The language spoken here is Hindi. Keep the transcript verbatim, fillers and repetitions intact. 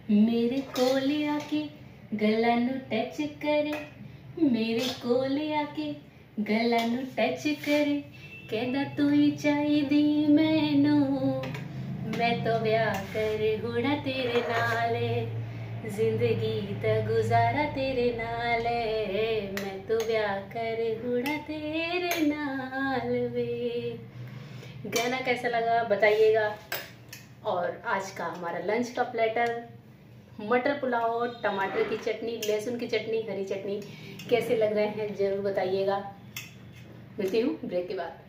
मेरे कोल आके गला नू टच करे, मेरे कोल आके गला नू टच करे, कहदा तू ही चाहिदी मैनू, मैं तो ब्याह करे हुड़ा तेरे नाले, जिंदगी दा गुजारा तेरे नाले, मैं तो ब्याह करे हुड़ा तेरे नाल वे। गाना कैसा लगा बताइएगा। और आज का हमारा लंच का प्लेटर मटर पुलाव, टमाटर की चटनी, लहसुन की चटनी, हरी चटनी कैसे लग रहे हैं ज़रूर बताइएगा। मिलती हूँ ब्रेक के बाद।